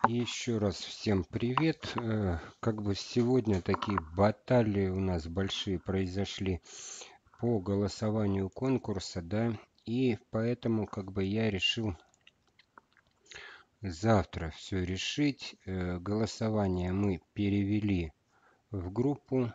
Еще раз всем привет. Как бы сегодня такие баталии у нас большие произошли по голосованию конкурса, да, и поэтому как бы я решил завтра все решить. Голосование мы перевели в группу.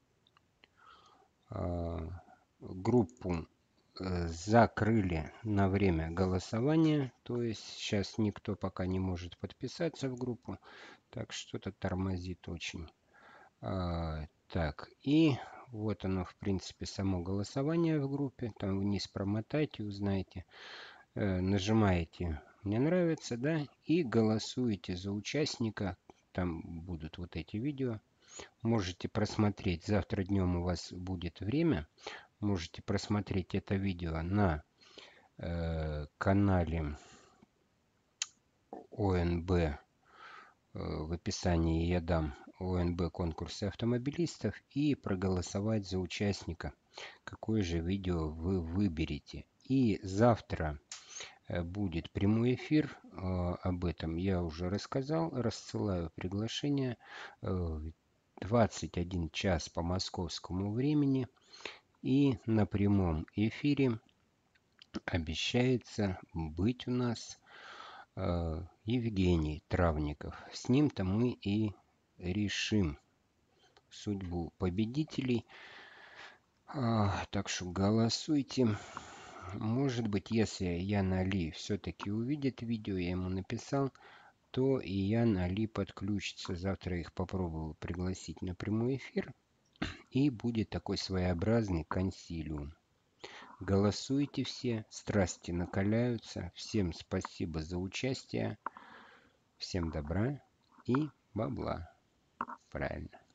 Группу закрыли на время голосования, то есть сейчас никто пока не может подписаться в группу, так что-то тормозит очень. Так, и вот оно, в принципе, само голосование в группе. Там вниз промотайте, узнаете. Нажимаете «Мне нравится», да, и голосуете за участника. Там будут вот эти видео. Можете просмотреть. Завтра днем у вас будет время. Можете просмотреть это видео на канале ОНБ. В описании я дам ОНБ конкурсы автомобилистов и проголосовать за участника. Какое же видео вы выберете. И завтра будет прямой эфир. Об этом я уже рассказал. Рассылаю приглашение в 21 час по московскому времени. И на прямом эфире обещается быть у нас Евгений Травников. С ним-то мы и решим судьбу победителей. Так что голосуйте. Может быть, если Ян Али все-таки увидит видео, я ему написал, то и Ян Али подключится. Завтра их попробую пригласить на прямой эфир. И будет такой своеобразный консилиум. Голосуйте все, страсти накаляются. Всем спасибо за участие. Всем добра и бабла. Правильно.